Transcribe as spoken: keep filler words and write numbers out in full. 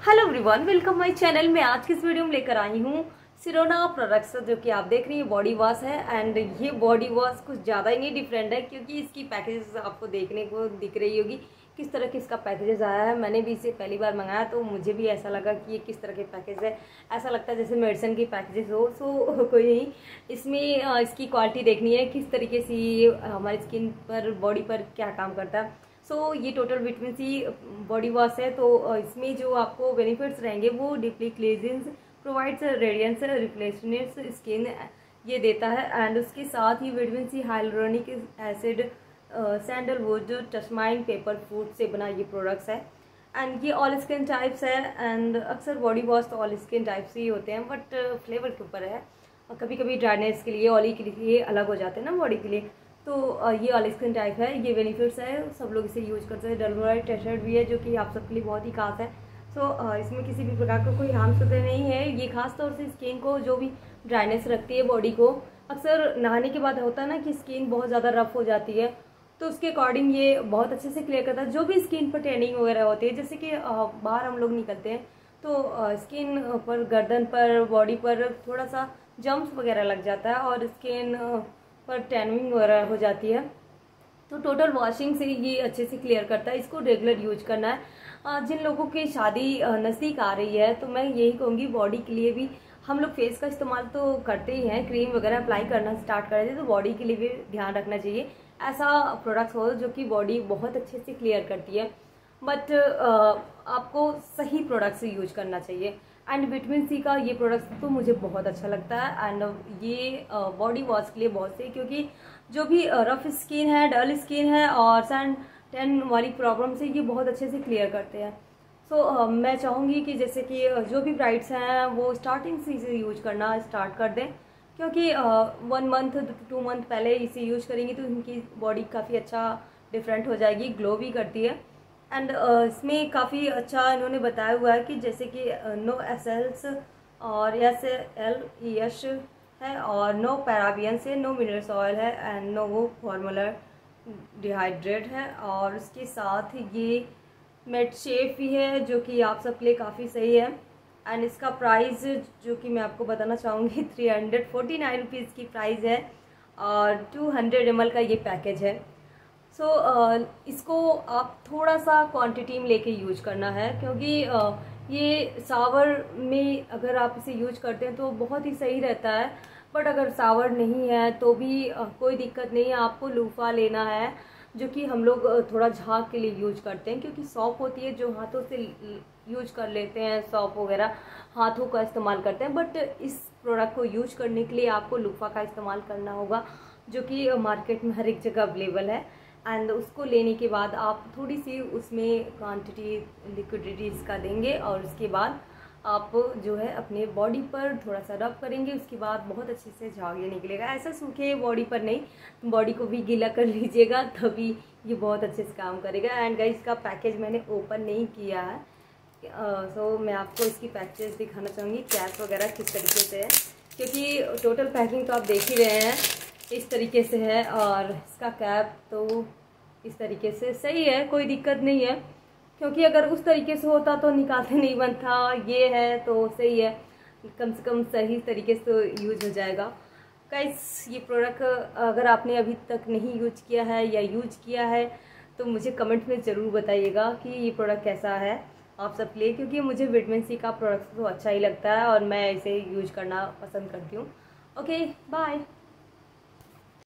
Hello everyone, welcome my channel में। आज की इस वीडियो में लेकर आई हूँ सिरोना प्रोडक्ट्स, जो कि आप देख रही हैं बॉडी वॉश है। एंड ये बॉडी वॉश कुछ ज़्यादा ही नहीं डिफरेंट है, क्योंकि इसकी पैकेजेस आपको देखने को दिख रही होगी किस तरह के इसका पैकेजेस आया है। मैंने भी इसे पहली बार मंगाया तो मुझे भी ऐसा लगा कि ये किस तरह के पैकेज है। ऐसा लगता है जैसे मेडिसिन की पैकेजेस हो। सो कोई नहीं, इसमें इसकी क्वालिटी देखनी है किस तरीके से ये हमारी स्किन पर, बॉडी पर क्या काम करता है। सो so, ये total vitamin C body wash है। तो इसमें जो आपको बेनिफिट्स रहेंगे वो deeply cleansing, provides radiance, reflectiveness skin ये देता है। एंड उसके साथ ही vitamin C, hyaluronic acid, sandalwood, jasmine, paper fruit से बना ये प्रोडक्ट्स है। एंड ये ऑल स्किन टाइप्स है। एंड अक्सर बॉडी वॉश तो ऑल स्किन टाइप्स ही होते हैं, बट फ्लेवर के ऊपर है। और कभी कभी ड्राइनेस के लिए, ऑयली के लिए अलग हो जाते हैं ना बॉडी के लिए। तो ये ऑल स्किन टाइप है, ये बेनिफिट्स है, सब लोग इसे यूज करते हैं। डर्मोराइड टेस्टेड भी है, जो कि आप सबके लिए बहुत ही खास है। सो so, इसमें किसी भी प्रकार का कोई हार्म तो नहीं है। ये खास तौर से स्किन को जो भी ड्राइनेस रखती है बॉडी को, अक्सर नहाने के बाद होता है ना कि स्किन बहुत ज़्यादा रफ हो जाती है, तो उसके अकॉर्डिंग ये बहुत अच्छे से क्लियर करता है। जो भी स्किन पर टैनिंग वगैरह होती है, जैसे कि बाहर हम लोग निकलते हैं तो स्किन पर, गर्दन पर, बॉडी पर थोड़ा सा जम्स वगैरह लग जाता है और स्किन पर टैनिंग वगैरह हो जाती है, तो टोटल वॉशिंग से ये अच्छे से क्लियर करता है। इसको रेगुलर यूज करना है। जिन लोगों की शादी नज़दीक आ रही है तो मैं यही कहूँगी, बॉडी के लिए भी हम लोग फेस का इस्तेमाल तो करते ही हैं, क्रीम वगैरह अप्लाई करना स्टार्ट कर देते, तो बॉडी के लिए भी ध्यान रखना चाहिए। ऐसा प्रोडक्ट हो जो कि बॉडी बहुत अच्छे से क्लियर करती है, बट आपको सही प्रोडक्ट से यूज करना चाहिए। एंड विटामिन सी का ये प्रोडक्ट तो मुझे बहुत अच्छा लगता है। एंड ये बॉडी वॉश के लिए बहुत सही, क्योंकि जो भी रफ स्किन है, डल स्किन है और सन टैन वाली प्रॉब्लम से ये बहुत अच्छे से क्लियर करते हैं। सो so, uh, मैं चाहूँगी कि जैसे कि जो भी ब्राइड्स हैं वो स्टार्टिंग से इसे यूज करना स्टार्ट कर दें, क्योंकि वन मंथ टू मंथ पहले इसे यूज करेंगी तो उनकी बॉडी काफ़ी अच्छा डिफरेंट हो जाएगी, ग्लो भी करती है। एंड uh, इसमें काफ़ी अच्छा इन्होंने बताया हुआ है कि जैसे कि नो एसेल्स और एस एल ई एस है, और नो पैराबियंस है, नो मिनरल्स ऑयल है, एंड नो वो फॉर्मूला डिहाइड्रेट है। और उसके साथ ये मेट शेफ भी है, जो कि आप सबके लिए काफ़ी सही है। एंड इसका प्राइस जो कि मैं आपको बताना चाहूँगी, three hundred forty nine rupees की प्राइस है और टू हंड्रेड एम एल का ये पैकेज है। सो so, uh, इसको आप थोड़ा सा क्वांटिटी में लेके यूज करना है, क्योंकि uh, ये सावर में अगर आप इसे यूज करते हैं तो बहुत ही सही रहता है। बट अगर सावर नहीं है तो भी uh, कोई दिक्कत नहीं है। आपको लूफा लेना है, जो कि हम लोग uh, थोड़ा झाग के लिए यूज करते हैं, क्योंकि सॉप होती है जो हाथों से यूज कर लेते हैं, सॉप वगैरह हाथों का इस्तेमाल करते हैं। बट इस प्रोडक्ट को यूज करने के लिए आपको लूफा का इस्तेमाल करना होगा, जो कि मार्केट में हर एक जगह अवेलेबल है। एंड उसको लेने के बाद आप थोड़ी सी उसमें क्वांटिटी लिक्विडिटी इसका देंगे, और उसके बाद आप जो है अपने बॉडी पर थोड़ा सा रब करेंगे। उसके बाद बहुत अच्छे से झाग ये निकलेगा। ऐसा सूखे बॉडी पर नहीं, बॉडी को भी गीला कर लीजिएगा, तभी ये बहुत अच्छे से काम करेगा। एंड गाइस, इसका पैकेज मैंने ओपन नहीं किया है, सो uh, so मैं आपको इसकी पैकेज दिखाना चाहूँगी, कैप वगैरह किस तरीके से है, क्योंकि टोटल पैकिंग तो आप देख ही रहे हैं इस तरीके से है। और इसका कैप तो इस तरीके से सही है, कोई दिक्कत नहीं है, क्योंकि अगर उस तरीके से होता तो निकालते नहीं बनता। ये है तो सही है, कम से कम सही तरीके से तो यूज हो जाएगा। गाइस, ये प्रोडक्ट अगर आपने अभी तक नहीं यूज किया है या यूज किया है तो मुझे कमेंट में ज़रूर बताइएगा कि ये प्रोडक्ट कैसा है आप सब के लिए, क्योंकि मुझे विटामिन सी का प्रोडक्ट तो अच्छा ही लगता है और मैं इसे यूज करना पसंद करती हूँ। Okay, bye.